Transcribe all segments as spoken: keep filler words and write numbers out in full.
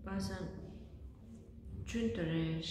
ba'zan tushuntirish,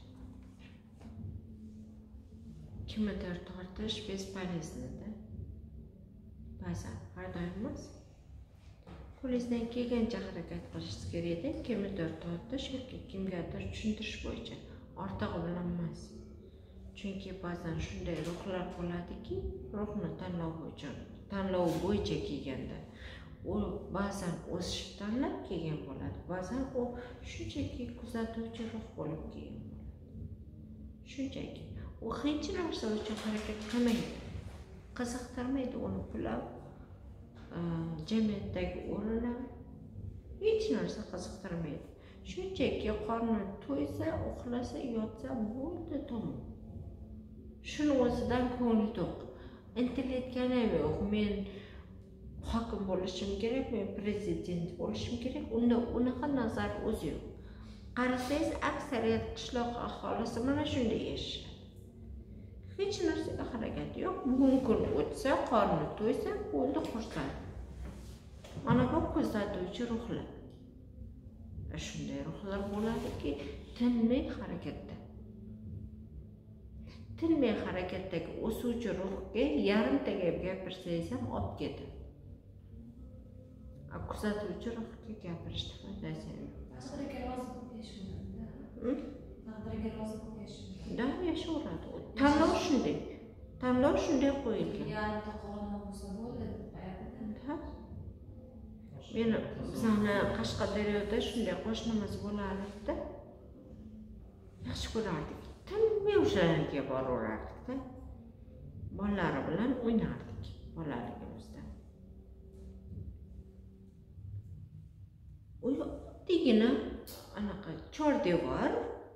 kimnidir tortish bespolizniy-da. Ba'zan har doim emas. Qo'lingizdan kelgancha harakat qilishingiz kerak-da, kimnidir tortish yoki kimgadir tushuntirish bo'yicha, ortig'i bilan emas. Chunki ba'zan shunday ruhlar bo'ladiki, ruhni tanlov bo'yicha, tanlov bo'yicha kelganda u ba'zan o'sish tanlab kelgan bo'ladi, ba'zan u shunchaki kuzatuvchi ruh bo'lib kelgan bo'ladi. Shunchaki u hech narsa uchun harakat qilmaydi, qiziqtirmaydi uni pulab, jamiyatdagi o'rni hech narsa qiziqtirmaydi. Shunchaki qorni to'ysa, uxlasa, yotsa bo'ldi, tamom. Shuni o'zidan ko'ngli to'q. Intilayotgani yo'q, men hokim bo'lishim kerak, men prezident bo'lishim kerak. Unda unaqa nazar o'zi yo'q. Qarasangiz, aksariyat qishloq aholisi mana shunday yashaydi. Hech narsaga harakat yo'q. Bugun kun o'tsa, qorni to'ysa, bo'ldi, xursand. Mana bu kuzatuvchi ruhlar. Shunday ruhlar bo'ladiki, tinmay harakatda. Tinmay harakatdagi o'suvchi ruhga yarimta gap gapirsangiz ham olib ketadi. Kuzatuvchi ruhga gapirishni foydasi yo'q. Taqdirga rozi bo'lib yashaydi. Taqdirga rozi bo'lib yashaydi. Da, yashayveradi. Tanlov shunday. Tanlov shunday qo'yilgan. Yarimta qonun bo'lsa bo'ldi. Meni bizani Qashqadaryoda shunday qo'shnimiz bo'lardi-da. Yaxshi ko'rardik. Tinmay o'shalarga boraverardik-da. Bolalari bilan o'ynardik bolaligimizda. U oddiygina anaqa chordevor.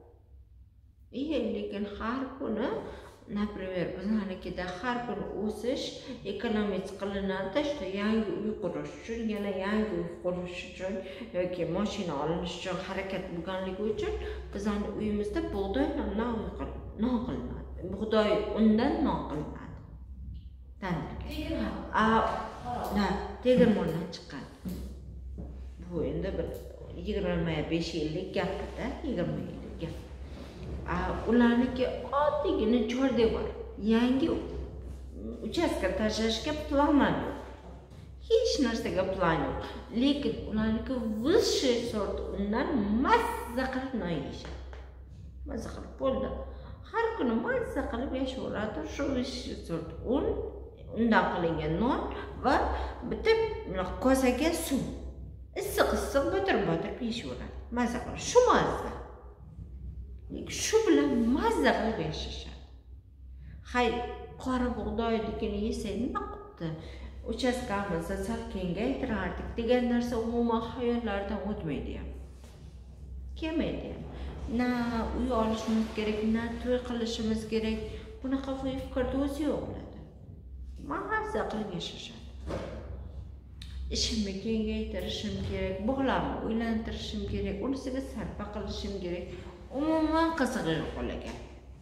Lekin har kuni, например, bizlarnikida har kuni o'sish ekonomik qilinadi, shu yangi uy qurish uchun, yana yangi uy qurish uchun yoki mashina olinish uchun harakat bo'lganligi uchun bizlarning uyimizda bug'doy non qilinadi. Bug'doy undan non qilinadi. Tandirga. A, na, tegirmondan chiqqan. Bu endi bir yigirma besh yillik gapda, yigirma yillik gap. Ularniki oddiygina chordevor. Yangi uchastka tashlashga plan yo'q. Hech narsaga plan yo'q. Lekin ularniki vысший sort undan mazza qilib non yeyishadi. Mazza qilib bo'ldi. Har kuni mazza qilib yashayveradi shu vысший sort un, undan qilingan non va bitta kosaga suv. Issiq-issiq botir-botir yeyishaveradi. Mazza qilib, shu mazza. Shu bilan mazza qilib yashashadi. Hay, qora bug'doynikini yesang nima qilibdi? Uchastkamizni sal kengaytirardik degan narsa umuman xayollardan o'tmaydi ham. Kelmaydi ham. Na uy olishimiz kerak, na to'y qilishimiz kerak. Bunaqa fikrda o'zi yo'q bo'ladi. Mazza qilib yashashadi. Ishimni kengaytirishim kerak, bog'larni o'ylantirishim kerak, unisiga sarfa qilishim kerak. Umuman qizig'i yo'q olagan.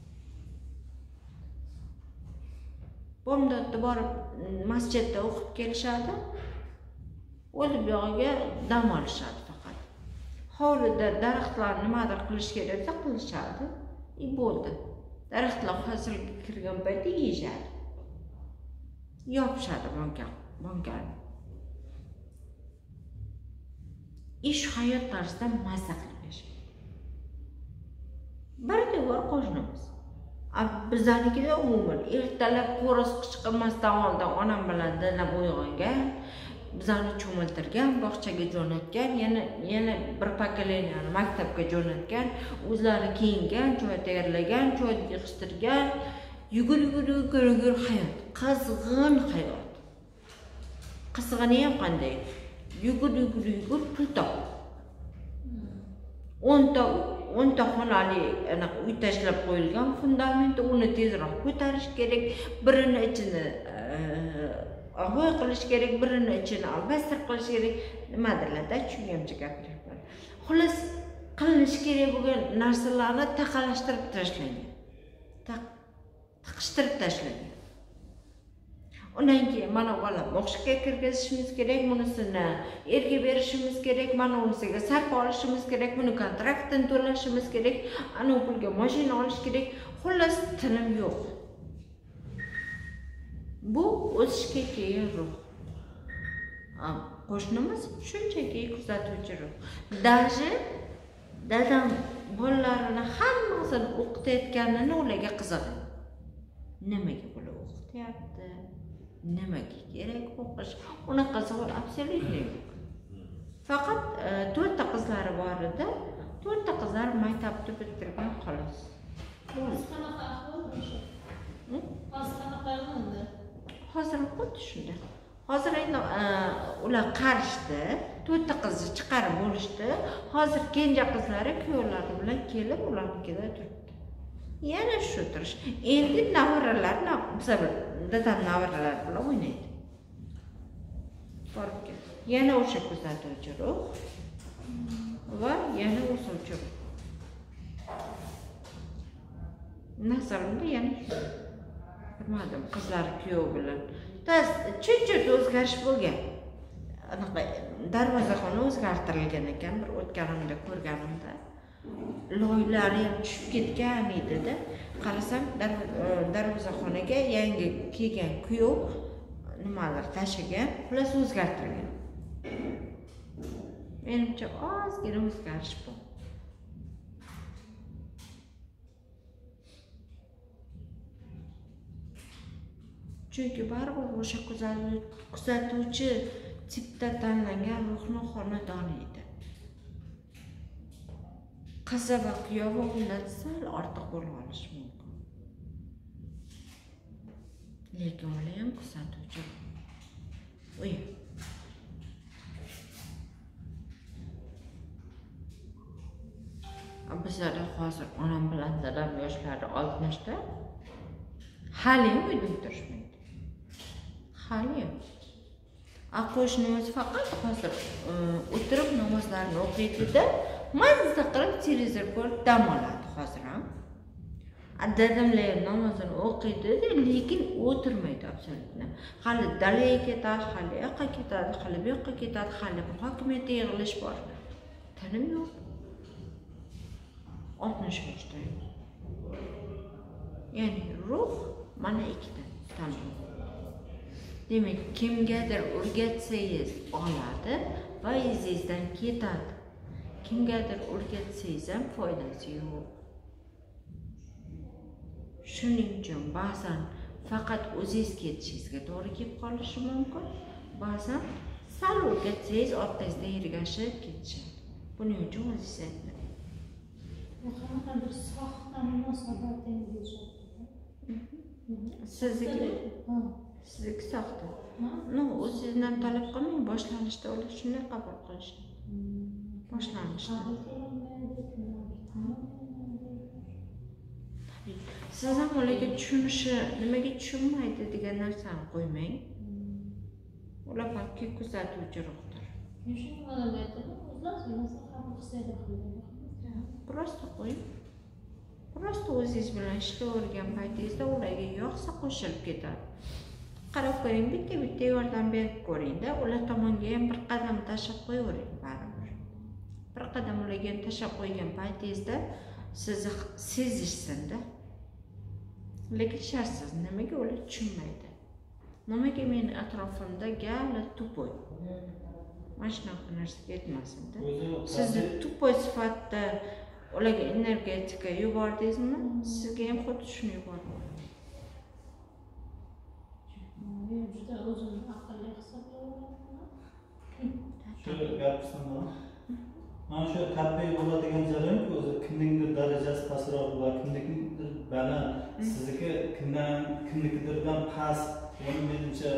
Bomdodda borib masjidda o'qib kelishadi. O'lib yog'iga dam olishadi faqat. Hovlida daraxtlar nimadir qilish keraksa qilishadi. I bo'ldi. Daraxtlar hosilga kirgan paytda yeyishadi. Yopishadi bankan, bankan. Ish hayot tarzidan mazza qilib yashaydi. Bir devor qo'shnimiz. Bizlarnikida umuman ertalab qo'ros qichqirmasdan oldin onam bilan dinlab uyg'ongan, bizlarni cho'miltirgan, bog'chaga jo'natgan, yana yana bir pokoleniyani maktabga jo'natgan, o'zlari kiyingan, choy tayyorlagan, choy yig'ishtirgan, yugur-yugur-yugur hayot, qizg'in hayot. Qizg'ini ham qanday? Yugur-yugur-yugur pul top. o'nta o'nta xonali uy tashlab qo'yilgan, fundamenti uni tezroq ko'tarish kerak, birini ichini og'oy qilish kerak, birini ichini albastir qilish kerak, nimadirlarda tushungancha gapiryapman. Xullas, qilinish kerak bo'lgan narsalarni taqalashtirib tashlangan. Taqishtirib tashlangan. Undan keyin mana bola o'qishga kirgizishimiz kerak, bunisini erga berishimiz kerak, mana unisiga sarf olishimiz kerak, buni kontraktini to'lashimiz kerak, ana u pulga mashina olish kerak. Xullas tinim yo'q. Bu o'sishga keyin ruh. Qo'shnimiz shunchaki kuzatuvchi ruh. Даже dadam bolalarini hammasini o'qitayotganini ularga qiziqadi. Nimaga bular o'qityapti? Nimaga kerak o'qish? Unaqa savol absolutely yo'q. Faqat to'rtta qizlari bor edi. To'rtta qizlar maktabni bitirgan xolos. Hozir qanaqa ahvol o'sha? Hozir qanaqa endi? Hozir xuddi shunday. Hozir endi ular qarishdi, to'rtta qizni chiqarib bo'lishdi. Hozir kenja qizlari kuyovlari bilan kelib ularnikida turibdi. Yana shu turish. Endi navaralar, masalan, dadam navaralar bilan o'ynaydi. Borib kel. Yana o'sha kuzatuvchi ruh va yana o'suvchi ruh. Nazarimda yana bilmadim, qizlar kuyov bilan. Tas chunchut o'zgarish bo'lgan. Anaqa darvozaxona o'zgartirilgan ekan, bir o'tganimda ko'rganimda. Loylari ham tushib ketgan edi-da. Qarasam, darvozaxonaga yangi kelgan kuyov nimalar tashigan, xullas o'zgartirilgan. Menimcha ozgina o'zgarish bor. Chunki baribir o'sha kuzatuvchi tipda tanlangan ruhni xonadoni edi. Qizi va kuyovi undan sal ortiq bo'lib olishi mumkin. Lekin ular ham kuzatuvchi. Uy. Bizlarda hozir onam bilan dadam yoshlari oltmishda. Hali ham uyda o'tirishmaydi. Hali ham. Qo'shnimiz faqat hozir o'tirib namozlarni o'qiydi-da, mazza qilib televizor ko'rib dam oladi hozir ham. Dadamlar namozini o'qiydi, lekin o'tirmaydi absolutno. Hali dalaga ketadi, hali yoqqa ketadi, hali bu yoqqa ketadi, hali bir hokimiyatda yig'ilish bor. Tinim yo'q. oltmish yoshda. Ya'ni ruh mana ikkita tamom. Demak, kimgadir o'rgatsangiz oladi va izingizdan ketadi. Kimgadir o'rgatsangiz ham foydasi yo'q. Shuning uchun ba'zan faqat o'zingiz ketishingizga to'g'ri kelib qolishi mumkin. Ba'zan sal o'rgatsangiz orqangizdan ergashib ketishadi. Buning uchun o'zingiz ayting. Qanaqadir soxta munosabatingiz Sizniki sizniki soxta. No, o'zingizdan talab qilmang, boshlanishda ular shunday qabul qilishdi. Boshlanishda. Siz ham ularga tushunishi, nimaga tushunmaydi degan narsani qo'ymang. Ular balki kuzatuvchi ruhdir. Shunday odamlar aytadi, o'zlar bilmasa qabul qilsa qiladi. Prosta qo'ying. Prosta o'zingiz bilan ishlayotgan paytingizda ularga yoqsa qo'shilib ketadi. Qarab ko'ring, bitta-bitta yordam berib ko'ring-da, ular tomonga ham bir qadam tashlab qo'yavering baribir. Bir qadam ularga tashlab qo'ygan paytingizda sizni sezishsin-da. Lekin shartsiz, nimaga ular tushunmaydi? Nimaga meni atrofimda gala tupoy? Mana shunaqa narsaga yetmasin-da. Sizni tupoy sifatida ularga energetika yubordingizmi? Sizga ham xuddi shuni yuboradi. Juda o'zim aqlli hisoblayman. Shu gapirsanmi? Mana shu tabiiy bo'ladigan jarayon o'zi kimningdir darajasi pastroq va kimningdir baland, sizniki kimdan kimnikidirdan past. Buni menimcha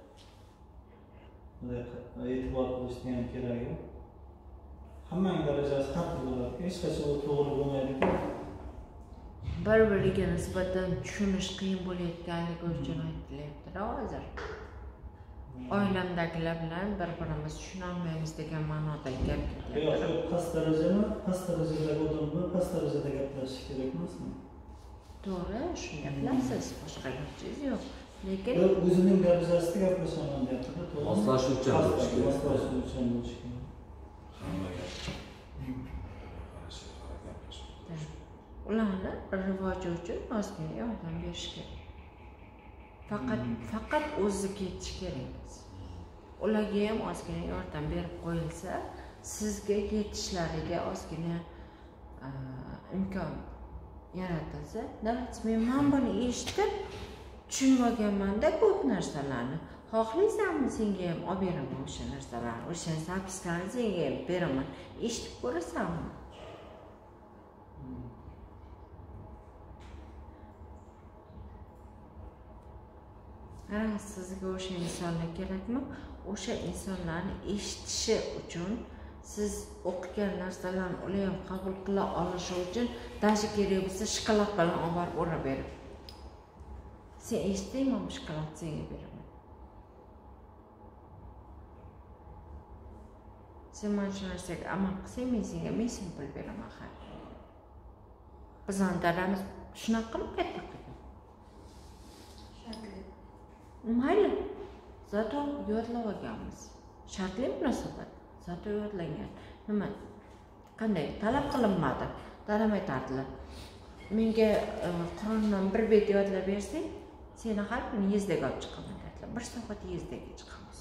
e'tibor qilishni ham kerak. Hammaning darajasi har xil bo'ladi. Hech qachon u to'g'ri bo'lmaydi-ku. Bir-biriga nisbatan tushunish qiyin bo'layotganligi uchun aytilyapti-da hozir. Oilamdagilar bilan bir-birimiz tushuna olmaymiz degan ma'noda gap ketyapti. Yo'q, shu past darajani, past darajadagi odam bilan past darajada gaplashish kerak emasmi? To'g'ri, shuni gaplasiz, boshqa gapingiz yo'q. Lekin o'zining darajasida gaplashaman deyapti-da, to'g'rimi? Moslashuvchan bo'lish kerak. Moslashuvchan bo'lish kerak. Hammaga. ularni rivoji uchun ozgina yordam berish kerak. Faqat faqat o'zi ketish kerak. Ularga ham ozgina yordam berib qo'yilsa, sizga ketishlariga ozgina imkon yaratilsa, davlat men mana buni eshitib tushunmaganman-da ko'p narsalarni. Xohlaysanmi senga ham olib beraman o'sha narsalarni, o'sha zapislarni senga ham beraman. Eshitib ko'rasanmi? Ha, sizga o'sha insonlar kerakmi? O'sha insonlarni eshitishi uchun siz o'qigan narsalarni ular ham qabul qila olishi uchun dashi kerak bo'lsa shikolat bilan olib borib urib berib. Sen eshitdingmi, bu shikolat senga beraman. Sen mana shu narsaga amal qilsang, men senga men sen pul beraman. Bizning dadamiz shunaqa qilib katta qilgan. Mayli, zato yodlab olganmiz. Shartli munosabat, zato yodlangan. Nima? Qanday talab qilinmadi. Dadam aytardilar. Menga Qur'ondan bir bet yodlab bersang, seni har kuni yezdaga olib chiqaman dedilar. Bir soat yezdaga chiqamiz.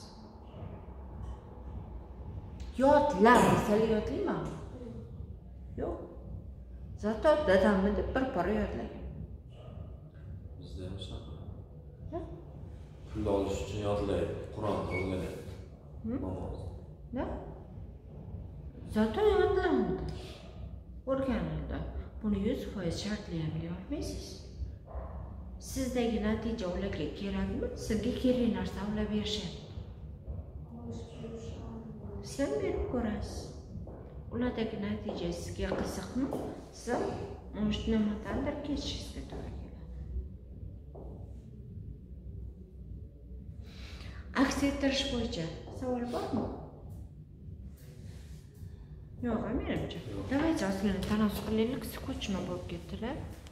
Yodla, desali yodlaymanmi? Yo'q. Zato dadamni deb bir pora yodlagan. Bizda ham shunaqa. Pul olish uchun yodlaydi, Qur'onni o'rganadi. Namoz. Da? Zato yodlandi. O'rganildi. Buni yuz foiz shartlayamay olmaysiz. Sizdagi natija ularga kerakmi? Sizga kerak narsa ular berishyapti. Sen berib ko'rasiz. Ulardagi natija sizga qiziqmi? Siz o'sha nimadandir kechishingizga to'g'ri keladi. Aks ettirish bo'yicha savol bormi? Yo'q, menimcha. Давайте ozgina tanaffus qilaylik, sukutchima bo'lib ketdilar.